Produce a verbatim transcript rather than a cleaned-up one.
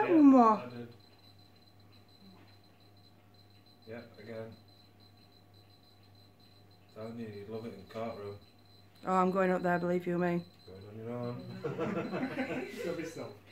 that yeah, one more? I did. Yeah, again. Telling you, you'd love it in the cart room. Oh, I'm going up there, believe you me. Going on your own. Show yourself.